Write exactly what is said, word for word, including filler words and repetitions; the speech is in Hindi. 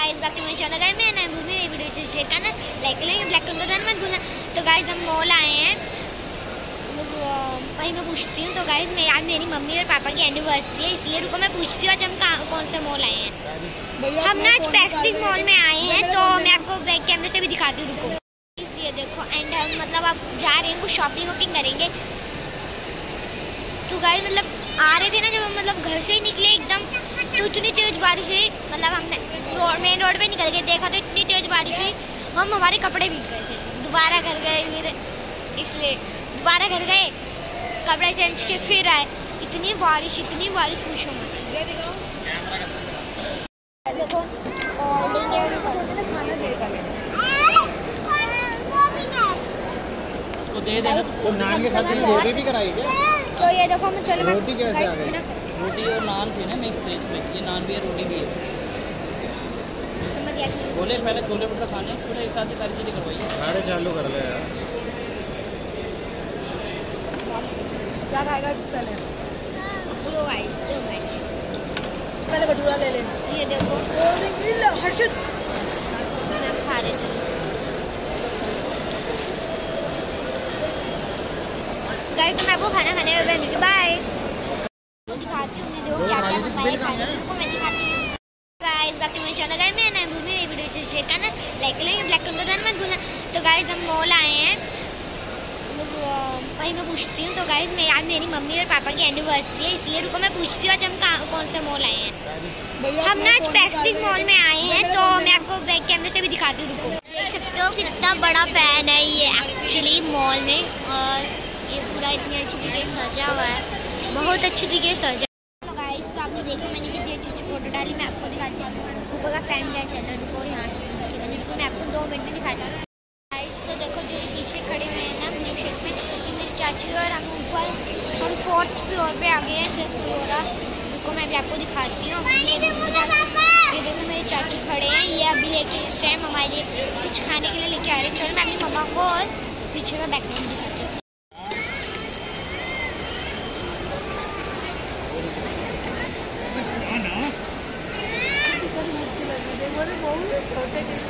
Guys back to my channel. Guys मैं नया भूमि में वीडियो से शेयर करना लाइक करेंगे, ब्लैक कलर रन मत भूलना। तो गाइस हम मॉल आए हैं, वहीं मैं पूछती हूँ। तो गाइस मैं आज मेरी मम्मी और पापा की एनिवर्सरी है, इसलिए रुको मैं पूछती हूँ आज हम कौन से मॉल आए हैं। हम ना आज पैसिफिक मॉल में आए हैं, तो मैं आपको बैक कैमरे से भी दिखाती हूँ, रुको। ये देखो एंड हम मतलब आप जा रहे हैं कुछ शॉपिंग वॉपिंग करेंगे। तो गाइस मतलब आ रहे थे ना जब हम मतलब घर से ही निकले एकदम, तो इतनी तेज बारिश हुई, मतलब हमने रोड मेन रोड पे निकल के देखा तो इतनी तेज बारिश हुई, हम हमारे कपड़े भीग गए थे। दोबारा घर गए फिर, इसलिए दोबारा घर गए, कपड़े चेंज के फिर आए। इतनी बारिश इतनी बारिश पूछो मत। देखो तो दे देना, तो नान के साथ रोटी भी कराई क्या? तो ये देखो मैं चलो रोटी कैसे आ गई? रोटी और नान थी ना मिक्स वेज में, ये नान भी है रोटी भी है। बोले पहले छोले भटूरे खाने, पूरे एक साथ ही सारी चीजें करवाइए। सारे चालू कर ले यार। क्या खाएगा पहले? दो आइस दो आइस पहले भटूरा ले ले। ये देखो हर्षित मैं खा रही थी। गाइस तो मैं आपको खाना खाने में बैठने के बाय दिखाती हूँ। मैं देखो क्या क्या मंगाया खाने को, मैं दिखाती हूँ। Guys back to my channel. Guys मैं नया भूमि में वीडियो से शेयर करना लाइक करेंगे, ब्लैक कलर रन मत भूलना। तो गाइस हम मॉल आए हैं, वहीं मैं पूछती हूँ। तो गाइस मैं आज मेरी मम्मी और पापा की एनिवर्सरी है, इसलिए रुको मैं पूछती हूँ आज हम कौन से मॉल आए हैं। हम ना आज पैसिफिक मॉल में आए हैं, तो मैं आपको बैक कैमरे से भी दिखाती हूँ, रुको। देख सकते हो कितना बड़ा फैन है ये एक्चुअली मॉल में, और ये पूरा इतनी अच्छी जगह सजा हुआ है, बहुत अच्छी जगह सजा। तो गाइस तो आपने देखा मैंने कितनी अच्छी अच्छी फोटो डाली, मैं आपको दिखाती हूँ। ऊपर का फैन क्या चल रहा है, रुको यहाँ से मैं आपको दो मिनट में दिखाती हूँ। गाइस तो देखो जो पीछे खड़े हुए हैं ना ब्लैक शर्ट में, ये मेरी चाची और हम ऊपर हम फोर्थ फ्लोर पे आ गए हैं, फिफ्थ फ्लोर है, जिसको मैं भी आपको दिखाती हूँ। ये देखो मेरी चाची खड़े हैं, ये अभी लेके इस टाइम हमारे लिए कुछ खाने के लिए लेके आ रहे हैं। चलो मैं अपनी मम्मा को और पीछे का बैकग्राउंड दिखाती हूँ। छोटे